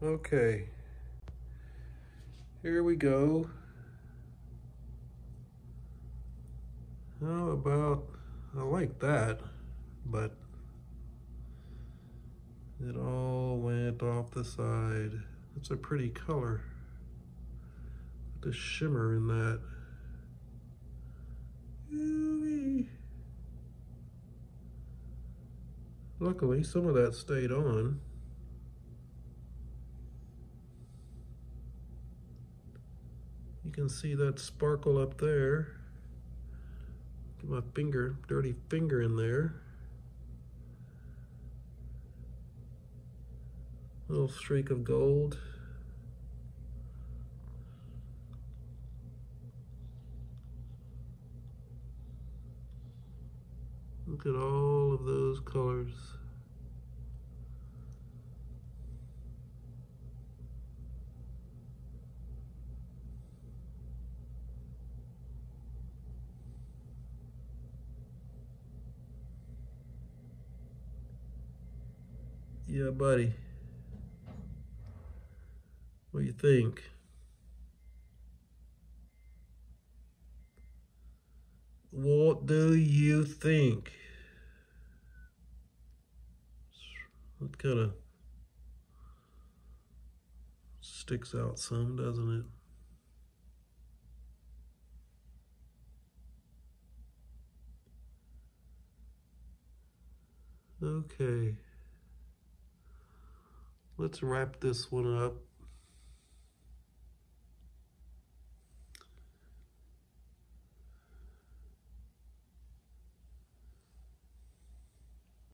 Okay, here we go. How about, I like that, but it all went off the side. It's a pretty color. The shimmer in that. Luckily, some of that stayed on. You can see that sparkle up there. Get my finger, dirty finger in there. Little streak of gold. Look at all of those colors. Yeah, buddy. What do you think? What do you think? It kind of sticks out some, doesn't it? Okay. Let's wrap this one up.